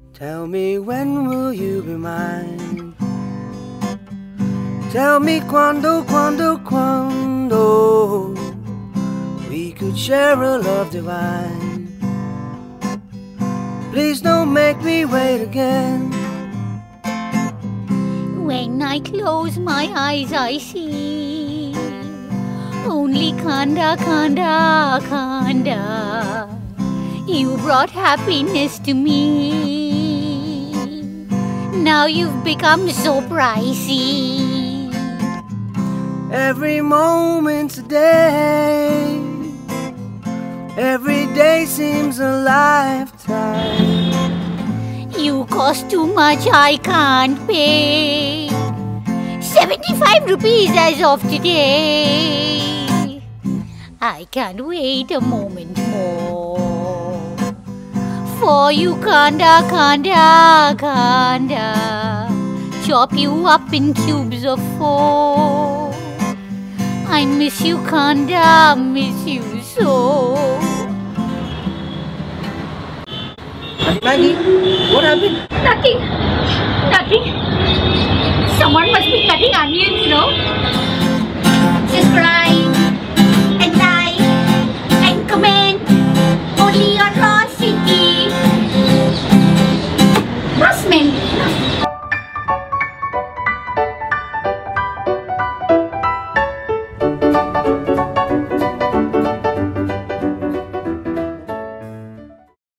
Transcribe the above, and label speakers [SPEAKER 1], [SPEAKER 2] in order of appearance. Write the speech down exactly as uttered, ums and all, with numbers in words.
[SPEAKER 1] Tell me when will you be mine? Tell me quando, quando, quando we could share a love divine. Please don't make me wait again.
[SPEAKER 2] When I close my eyes I see only Kanda, Kanda, Kanda. You brought happiness to me. Now you've become so pricey.
[SPEAKER 1] Every moment's a day. Every day seems a lifetime.
[SPEAKER 2] You cost too much, I can't pay. seventy-five rupees as of today. I can't wait a moment more. For you, Kanda, Kanda, Kanda. Chop you up in cubes of four. I miss you, Kanda, miss you so.
[SPEAKER 1] Maggie, what happened?
[SPEAKER 2] Nothing. Nothing. Someone must be cutting onions, no? Just cry.